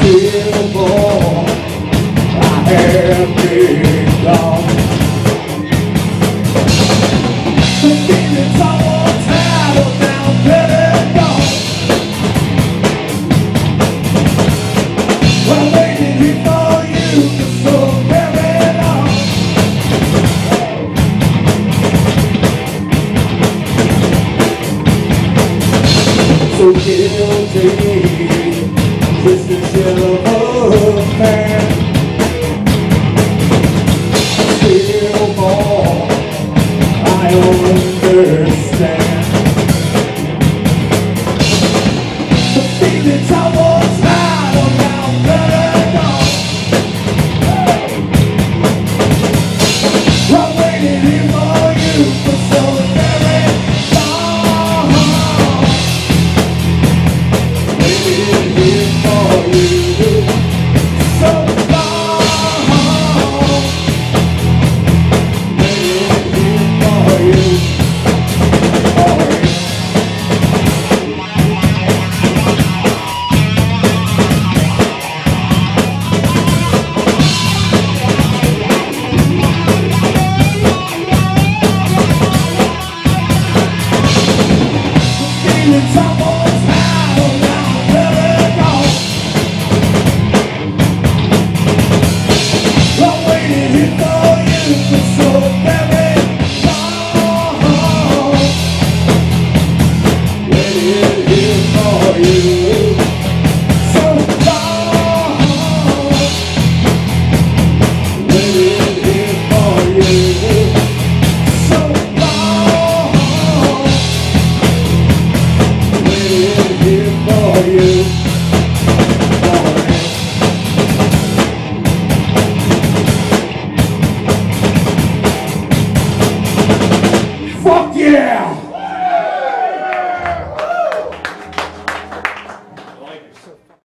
still born, I have been gone. The feelings I once had are now dead and gone. Well, waiting here for you for so very long. So guilty, twisted silver man, still born, I understand. The feelings I once had are now dead and gone. I'm waiting here for you for so very long. Waiting here for you so long. Waiting here for you. Feelings I once had are now very gone. I'm waiting here for you for so very long. Waiting here for you so long. Waiting here for you so long. Waiting here for you. Fuck yeah!